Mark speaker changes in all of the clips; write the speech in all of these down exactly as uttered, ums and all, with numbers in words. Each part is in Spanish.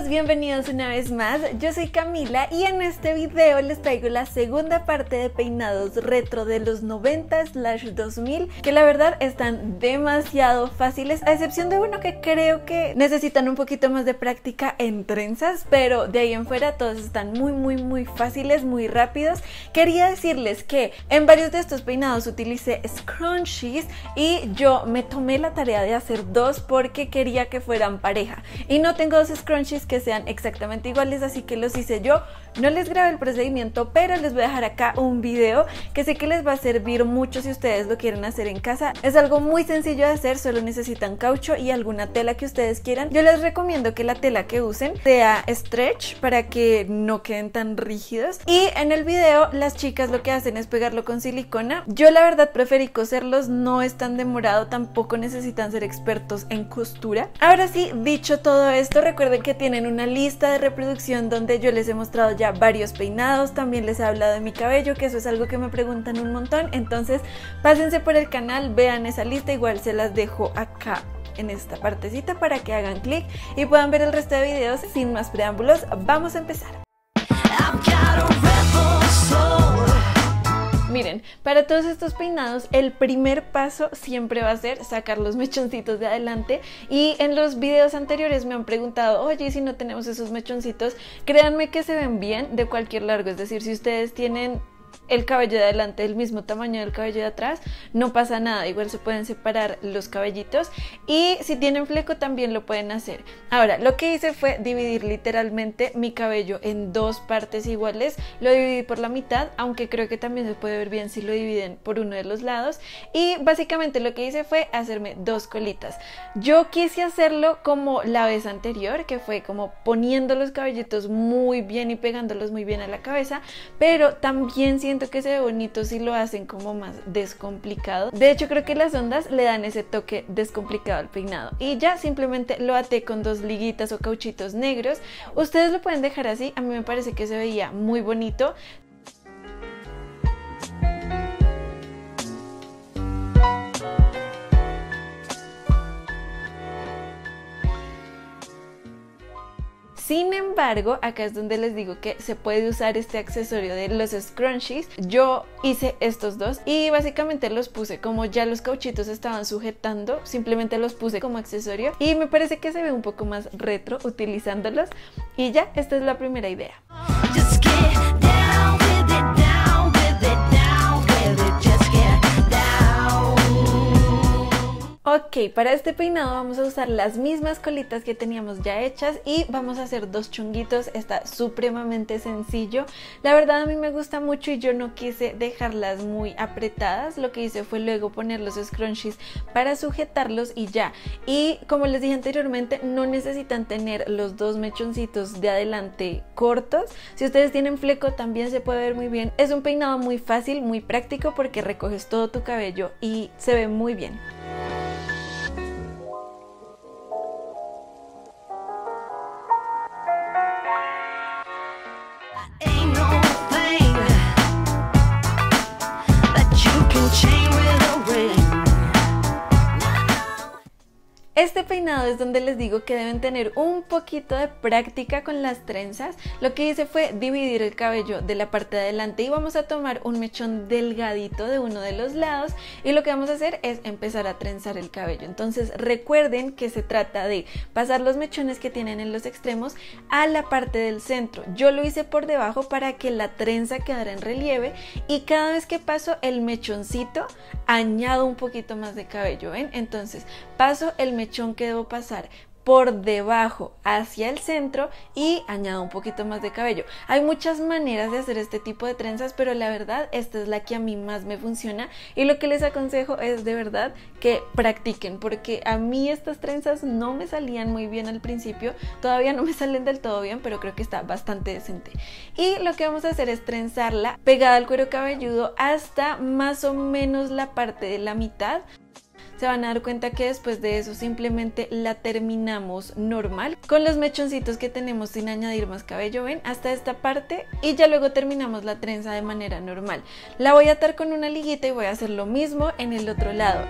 Speaker 1: bienvenidos una vez más. Yo soy Camila y en este video les traigo la segunda parte de peinados retro de los noventa slash dos mil, que la verdad están demasiado fáciles, a excepción de uno que creo que necesitan un poquito más de práctica en trenzas, pero de ahí en fuera todos están muy muy muy fáciles, muy rápidos. Quería decirles que en varios de estos peinados utilicé scrunchies y yo me tomé la tarea de hacer dos porque quería que fueran pareja y no tengo dos scrunchies que sean exactamente iguales, así que los hice yo. No les grabé el procedimiento, pero les voy a dejar acá un video que sé que les va a servir mucho si ustedes lo quieren hacer en casa. Es algo muy sencillo de hacer, solo necesitan caucho y alguna tela que ustedes quieran. Yo les recomiendo que la tela que usen sea stretch para que no queden tan rígidos, y en el video las chicas lo que hacen es pegarlo con silicona. Yo la verdad preferí coserlos, no es tan demorado, tampoco necesitan ser expertos en costura. Ahora sí, dicho todo esto, recuerden que tienen una lista de reproducción donde yo les he mostrado ya varios peinados, también les he hablado de mi cabello, que eso es algo que me preguntan un montón, entonces pásense por el canal, vean esa lista, igual se las dejo acá en esta partecita para que hagan clic y puedan ver el resto de videos. Sin más preámbulos, vamos a empezar. Miren, para todos estos peinados el primer paso siempre va a ser sacar los mechoncitos de adelante, y en los videos anteriores me han preguntado, oye, ¿y si no tenemos esos mechoncitos? Créanme que se ven bien de cualquier largo, es decir, si ustedes tienen el cabello de adelante del mismo tamaño del cabello de atrás, no pasa nada, igual se pueden separar los cabellitos, y si tienen fleco también lo pueden hacer. Ahora, lo que hice fue dividir literalmente mi cabello en dos partes iguales, lo dividí por la mitad, aunque creo que también se puede ver bien si lo dividen por uno de los lados, y básicamente lo que hice fue hacerme dos colitas. Yo quise hacerlo como la vez anterior, que fue como poniendo los cabellitos muy bien y pegándolos muy bien a la cabeza, pero también siento que se ve bonito si lo hacen como más descomplicado. De hecho, creo que las ondas le dan ese toque descomplicado al peinado, y ya simplemente lo até con dos liguitas o cauchitos negros. Ustedes lo pueden dejar así, a mí me parece que se veía muy bonito. Sin embargo, acá es donde les digo que se puede usar este accesorio de los scrunchies. Yo hice estos dos y básicamente los puse, como ya los cauchitos estaban sujetando, simplemente los puse como accesorio y me parece que se ve un poco más retro utilizándolos. Y ya, esta es la primera idea. Ok, para este peinado vamos a usar las mismas colitas que teníamos ya hechas y vamos a hacer dos chonguitos. Está supremamente sencillo. La verdad a mí me gusta mucho y yo no quise dejarlas muy apretadas. Lo que hice fue luego poner los scrunchies para sujetarlos y ya. Y como les dije anteriormente, no necesitan tener los dos mechoncitos de adelante cortos. Si ustedes tienen fleco también se puede ver muy bien. Es un peinado muy fácil, muy práctico porque recoges todo tu cabello y se ve muy bien. Este peinado es donde les digo que deben tener un poquito de práctica con las trenzas. Lo que hice fue dividir el cabello de la parte de adelante y vamos a tomar un mechón delgadito de uno de los lados y lo que vamos a hacer es empezar a trenzar el cabello. Entonces recuerden que se trata de pasar los mechones que tienen en los extremos a la parte del centro. Yo lo hice por debajo para que la trenza quedara en relieve, y cada vez que paso el mechoncito añado un poquito más de cabello, ¿ven? Entonces paso el mechón que debo pasar por debajo hacia el centro y añado un poquito más de cabello. Hay muchas maneras de hacer este tipo de trenzas, pero la verdad esta es la que a mí más me funciona, y lo que les aconsejo es de verdad que practiquen, porque a mí estas trenzas no me salían muy bien al principio, todavía no me salen del todo bien, pero creo que está bastante decente. Y lo que vamos a hacer es trenzarla pegada al cuero cabelludo hasta más o menos la parte de la mitad. Se van a dar cuenta que después de eso simplemente la terminamos normal con los mechoncitos que tenemos sin añadir más cabello, ven, hasta esta parte, y ya luego terminamos la trenza de manera normal. La voy a atar con una liguita y voy a hacer lo mismo en el otro lado.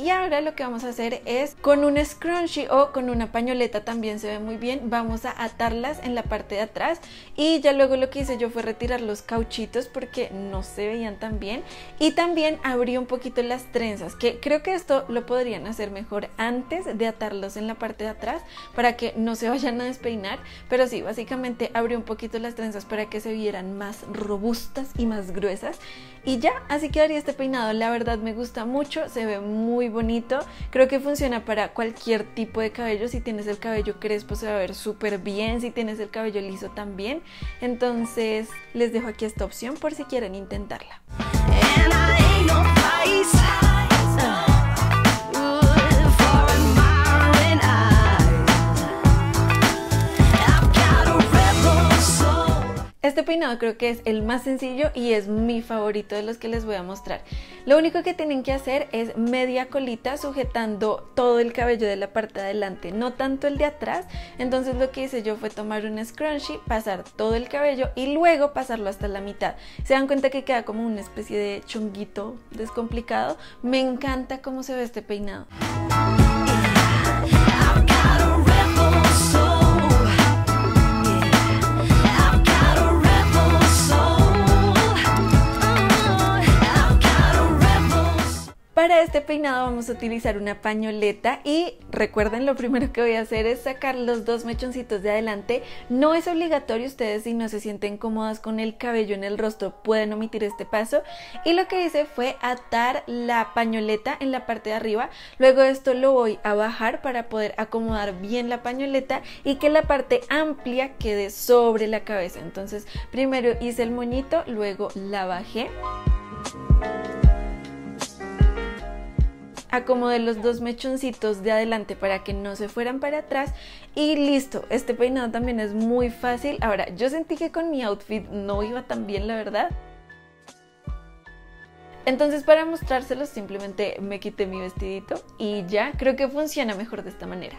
Speaker 1: Y ahora lo que vamos a hacer es con un scrunchie o con una pañoleta, también se ve muy bien, vamos a atarlas en la parte de atrás. Y ya luego lo que hice yo fue retirar los cauchitos porque no se veían tan bien, y también abrí un poquito las trenzas, que creo que esto lo podrían hacer mejor antes de atarlos en la parte de atrás para que no se vayan a despeinar, pero sí, básicamente abrí un poquito las trenzas para que se vieran más robustas y más gruesas. Y ya, así quedaría este peinado. La verdad me gusta mucho, se ve muy bonito, creo que funciona para cualquier tipo de cabello. Si tienes el cabello crespo se va a ver súper bien, si tienes el cabello liso también. Entonces les dejo aquí esta opción por si quieren intentarla. Este peinado creo que es el más sencillo y es mi favorito de los que les voy a mostrar. Lo único que tienen que hacer es media colita sujetando todo el cabello de la parte de adelante, no tanto el de atrás. Entonces lo que hice yo fue tomar un scrunchie, pasar todo el cabello y luego pasarlo hasta la mitad. Se dan cuenta que queda como una especie de chonguito descomplicado. Me encanta cómo se ve este peinado. Para este peinado vamos a utilizar una pañoleta y recuerden, lo primero que voy a hacer es sacar los dos mechoncitos de adelante. No es obligatorio, ustedes si no se sienten cómodas con el cabello en el rostro pueden omitir este paso. Y lo que hice fue atar la pañoleta en la parte de arriba, luego esto lo voy a bajar para poder acomodar bien la pañoleta y que la parte amplia quede sobre la cabeza. Entonces primero hice el moñito, luego la bajé. Acomodé los dos mechoncitos de adelante para que no se fueran para atrás y listo. Este peinado también es muy fácil. Ahora, yo sentí que con mi outfit no iba tan bien, la verdad. Entonces para mostrárselos simplemente me quité mi vestidito y ya, creo que funciona mejor de esta manera.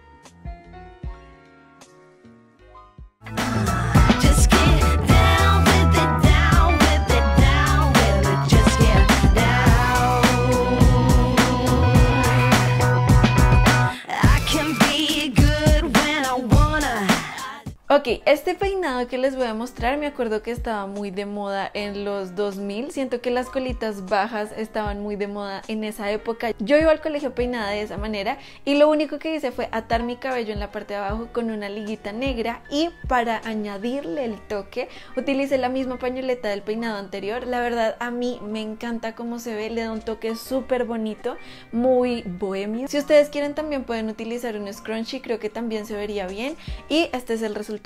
Speaker 1: Ok, este peinado que les voy a mostrar me acuerdo que estaba muy de moda en los dos mil, siento que las colitas bajas estaban muy de moda en esa época. Yo iba al colegio peinada de esa manera y lo único que hice fue atar mi cabello en la parte de abajo con una liguita negra y para añadirle el toque utilicé la misma pañoleta del peinado anterior. La verdad a mí me encanta cómo se ve, le da un toque súper bonito, muy bohemio. Si ustedes quieren también pueden utilizar un scrunchie, creo que también se vería bien y este es el resultado.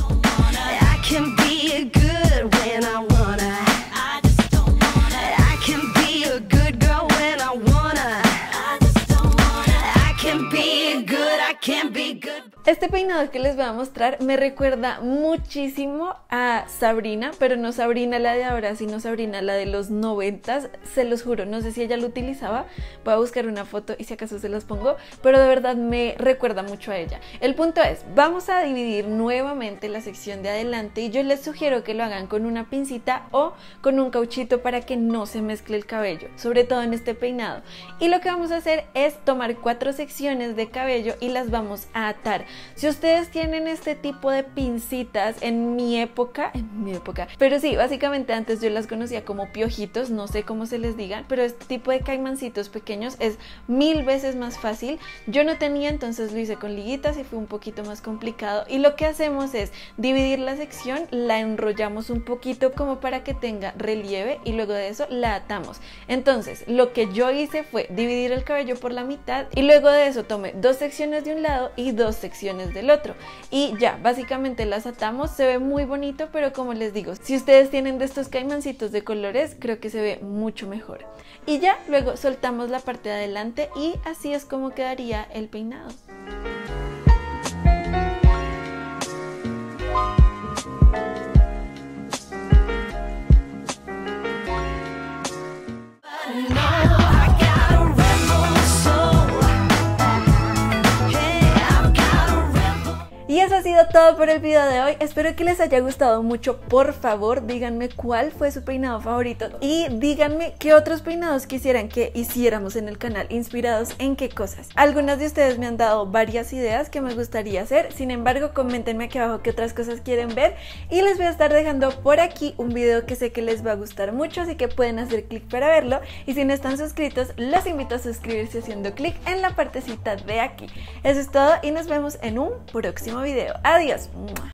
Speaker 1: Este peinado que les voy a mostrar me recuerda muchísimo a Sabrina, pero no Sabrina la de ahora, sino Sabrina la de los noventas, se los juro, no sé si ella lo utilizaba, voy a buscar una foto y si acaso se las pongo, pero de verdad me recuerda mucho a ella. El punto es, vamos a dividir nuevamente la sección de adelante y yo les sugiero que lo hagan con una pincita o con un cauchito para que no se mezcle el cabello, sobre todo en este peinado. Y lo que vamos a hacer es tomar cuatro secciones de cabello y las vamos a atar. Si ustedes tienen este tipo de pincitas, en mi época, en mi época, pero sí, básicamente antes yo las conocía como piojitos, no sé cómo se les digan, pero este tipo de caimancitos pequeños es mil veces más fácil. Yo no tenía, entonces lo hice con liguitas y fue un poquito más complicado. Y lo que hacemos es dividir la sección, la enrollamos un poquito como para que tenga relieve y luego de eso la atamos. Entonces lo que yo hice fue dividir el cabello por la mitad y luego de eso tomé dos secciones de un lado y dos secciones del otro y ya, básicamente las atamos. Se ve muy bonito, pero como les digo, si ustedes tienen de estos caimancitos de colores, creo que se ve mucho mejor. Y ya, luego soltamos la parte de adelante y así es como quedaría el peinado. Y eso ha sido todo por el video de hoy, espero que les haya gustado mucho. Por favor díganme cuál fue su peinado favorito y díganme qué otros peinados quisieran que hiciéramos en el canal, inspirados en qué cosas. Algunas de ustedes me han dado varias ideas que me gustaría hacer, sin embargo coméntenme aquí abajo qué otras cosas quieren ver y les voy a estar dejando por aquí un video que sé que les va a gustar mucho, así que pueden hacer clic para verlo, y si no están suscritos los invito a suscribirse haciendo clic en la partecita de aquí. Eso es todo y nos vemos en un próximo video. Adiós.